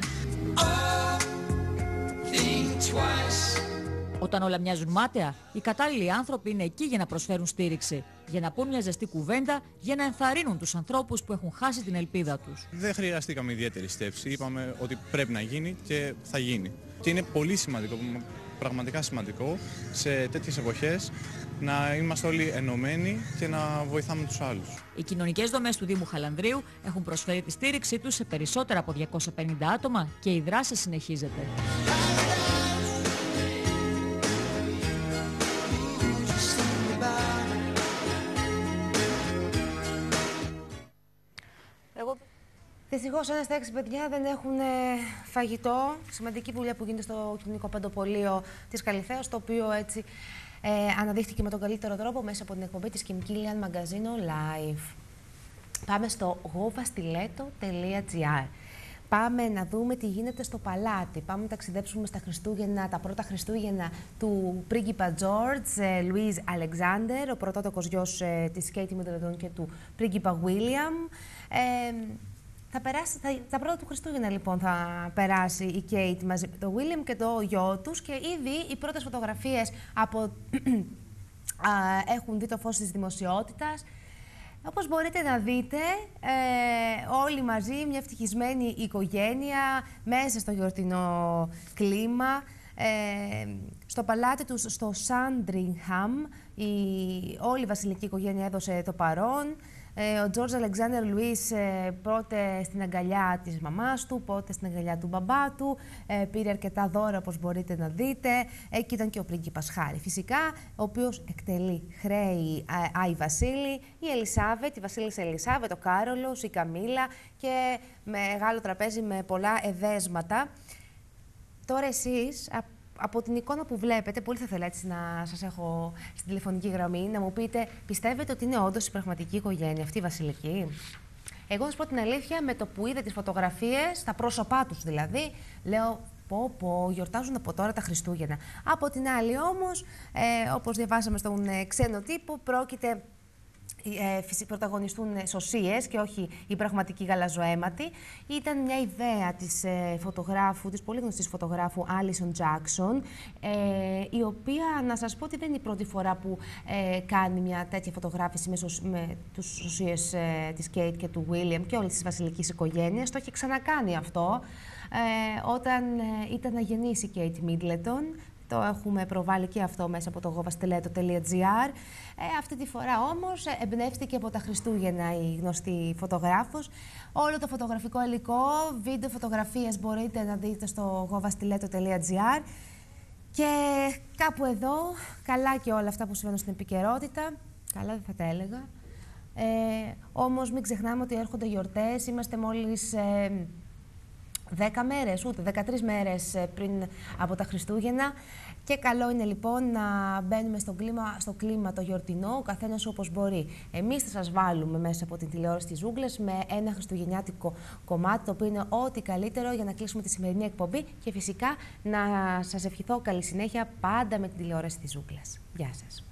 Όταν όλα μοιάζουν μάταια, οι κατάλληλοι άνθρωποι είναι εκεί για να προσφέρουν στήριξη, για να πούν μια ζεστή κουβέντα, για να ενθαρρύνουν τους ανθρώπους που έχουν χάσει την ελπίδα τους. Δεν χρειαστήκαμε ιδιαίτερη στέψη, είπαμε ότι πρέπει να γίνει και θα γίνει. Και είναι πολύ σημαντικό, πραγματικά σημαντικό, σε τέτοιες εποχές να είμαστε όλοι ενωμένοι και να βοηθάμε τους άλλους. Οι κοινωνικές δομές του Δήμου Χαλανδρίου έχουν προσφέρει τη στήριξή τους σε περισσότερα από 250 άτομα και η δράση συνεχίζεται. Δυστυχώς, 1 στα 6 παιδιά δεν έχουν φαγητό. Σημαντική δουλειά που γίνεται στο κοινωνικό παντοπολείο της Καλυθέως, το οποίο έτσι αναδείχθηκε με τον καλύτερο τρόπο μέσα από την εκπομπή της Kim Kilian Magazine Live. Πάμε στο govastileto.gr. Πάμε να δούμε τι γίνεται στο παλάτι. Πάμε να ταξιδέψουμε στα Χριστούγεννα, τα πρώτα Χριστούγεννα του πρίγκιπα George Louis Alexander, ο πρωτότοκος γιος της Kate Middleton και του πρίγκιπα William. Τα πρώτα του Χριστούγεννα λοιπόν θα περάσει η Kate μαζί με τον William και το γιο τους και ήδη οι πρώτες φωτογραφίες έχουν δει το φως της δημοσιότητας. Όπως μπορείτε να δείτε, όλοι μαζί, μια ευτυχισμένη οικογένεια, μέσα στο γιορτινό κλίμα. Στο παλάτι τους, στο Sandringham, όλη η βασιλική οικογένεια έδωσε το παρόν. Ο George Alexander Louis πότε στην αγκαλιά της μαμάς του, πότε στην αγκαλιά του μπαμπά του. Πήρε αρκετά δώρα, όπως μπορείτε να δείτε. Εκεί ήταν και ο πρίγκιπας Χάρη, φυσικά, ο οποίος εκτελεί χρέη Άι Βασίλη, η Ελισάβετ, η βασίλισσα Ελισάβετ, ο Κάρολος, η Καμίλα και μεγάλο τραπέζι με πολλά εδέσματα. Τώρα εσείς, από την εικόνα που βλέπετε, πολύ θα ήθελα έτσι να σας έχω στην τηλεφωνική γραμμή, να μου πείτε, πιστεύετε ότι είναι όντως η πραγματική οικογένεια αυτή η βασιλική? Εγώ να σας πω την αλήθεια, με το που είδα τις φωτογραφίες, τα πρόσωπά τους δηλαδή, λέω πω, γιορτάζουν από τώρα τα Χριστούγεννα. Από την άλλη όμως, όπως διαβάσαμε στον ξένο τύπο, πρόκειται πρωταγωνιστούν σωσίες και όχι οι πραγματικοί γαλαζοαίματοι. Ήταν μια ιδέα της φωτογράφου, της πολύ γνωστής φωτογράφου Alison Jackson, η οποία, να σας πω ότι δεν είναι η πρώτη φορά που κάνει μια τέτοια φωτογράφηση με τους σωσίες της Kate και του William και όλης της βασιλικής οικογένειας. Το έχει ξανακάνει αυτό όταν ήταν να γεννήσει η Kate Middleton. Το έχουμε προβάλει και αυτό μέσα από το govastileto.gr. Αυτή τη φορά όμως εμπνεύστηκε από τα Χριστούγεννα η γνωστή φωτογράφος. Όλο το φωτογραφικό υλικό, βίντεο, φωτογραφίες μπορείτε να δείτε στο govastileto.gr. Και κάπου εδώ, καλά και όλα αυτά που συμβαίνουν στην επικαιρότητα, καλά δεν θα τα έλεγα. Όμως μην ξεχνάμε ότι έρχονται γιορτές, είμαστε μόλις 10 μέρες, ούτε 13 μέρες πριν από τα Χριστούγεννα και καλό είναι λοιπόν να μπαίνουμε στο κλίμα το γιορτινό, ο καθένας όπως μπορεί. Εμείς θα σας βάλουμε μέσα από την τηλεόραση της Ζούγκλας με ένα χριστουγεννιάτικο κομμάτι, το οποίο είναι ό,τι καλύτερο για να κλείσουμε τη σημερινή εκπομπή και φυσικά να σας ευχηθώ καλή συνέχεια πάντα με την τηλεόραση της Ζούγκλας. Γεια σας.